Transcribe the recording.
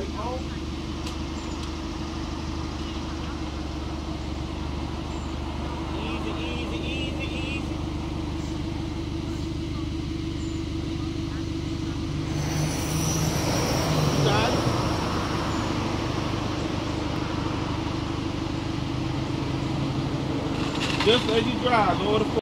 Easy, easy, easy, easy. Got it. Just as you drive, lower the